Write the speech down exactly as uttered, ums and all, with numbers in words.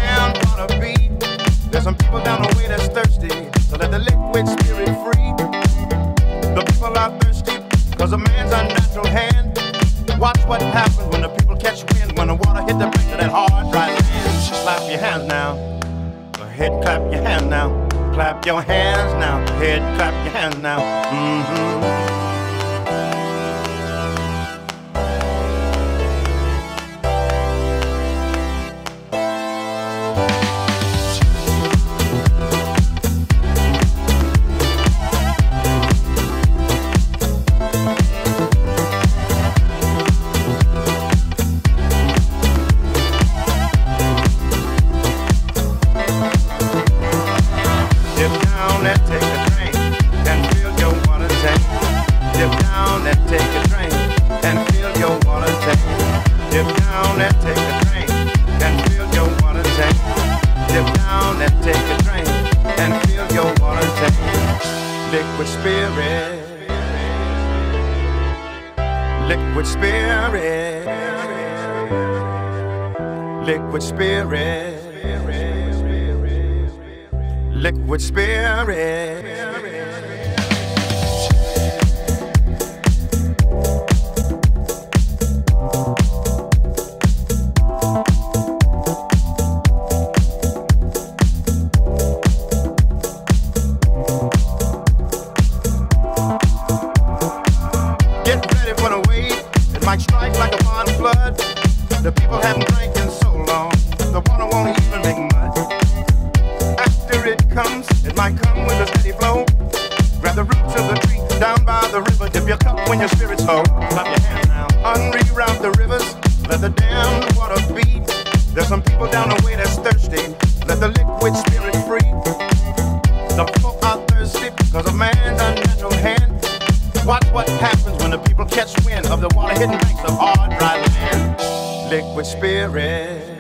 damn water beat. There's some people down the way that's thirsty, so let the liquid spirit free. The people are thirsty cause a man's unnatural hand. Watch what happens when the people catch wind, when the water hit the bank of that hard, dry land. Clap your hands now. Go ahead, clap your hands now. Clap your hands now. Go ahead, clap your hands now. Mm-hmm. Liquid spirit, liquid spirit, liquid spirit, liquid spirit. Might strike like a bottom flood. The people haven't drank in so long, the water won't even make mud. After it comes, it might come with a steady flow. Grab the roots of the tree down by the river. Dip your cup when your spirit's low. Clap your hands now. Unreroute the rivers, let the damn water beat. There's some people down the way that's thirsty. Let the liquid spirit free. The folk are thirsty cause a man's unnatural hand. Watch what happens when the people catch wind of the water hitting banks of hard, dry land. Liquid spirit.